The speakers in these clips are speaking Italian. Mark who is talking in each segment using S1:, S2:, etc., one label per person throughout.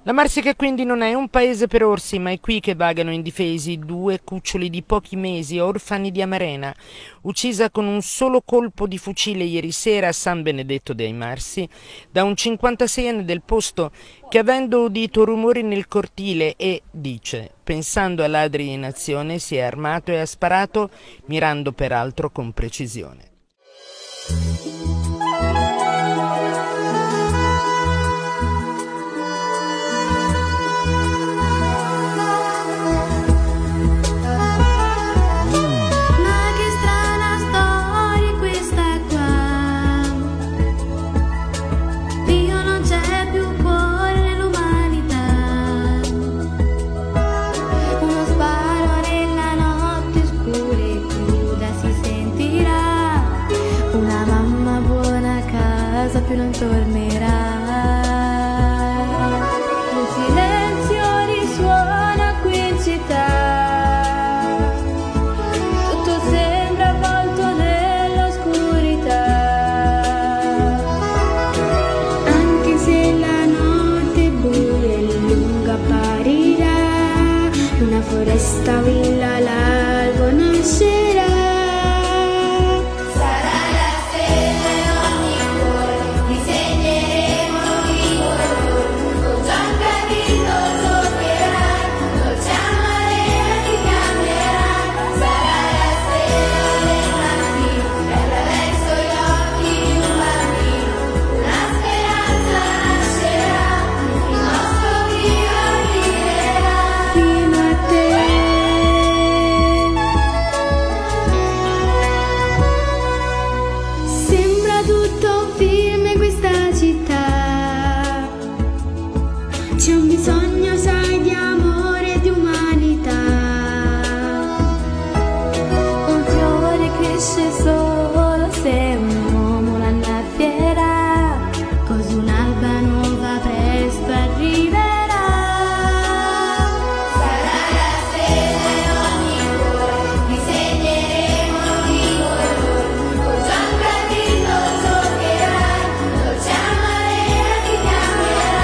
S1: La Marsica quindi non è un paese per orsi, ma è qui che vagano indifesi due cuccioli di pochi mesi, orfani di Amarena, uccisa con un solo colpo di fucile ieri sera a San Benedetto dei Marsi da un 56enne del posto che, avendo udito rumori nel cortile e, dice, pensando a ladri in azione, si è armato e ha sparato, mirando peraltro con precisione.
S2: Più non tornerà. Il silenzio risuona qui in città, tutto sembra avvolto nell'oscurità, anche se la notte buia e lunga apparirà, una foresta villa l'albo nascerà. C'è un bisogno, sai, di amore e di umanità. Un fiore cresce solo se un uomo lo annaffierà, così un'alba nuova presto arriverà. Sarà la stella e ogni cuore, disegneremo i colori, con Gian Capito giocherai, dolce amarena ti chiamerà.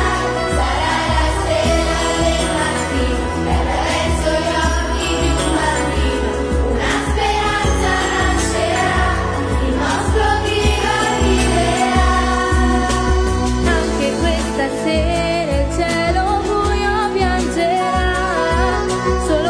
S2: Sera il cielo buio piangerà.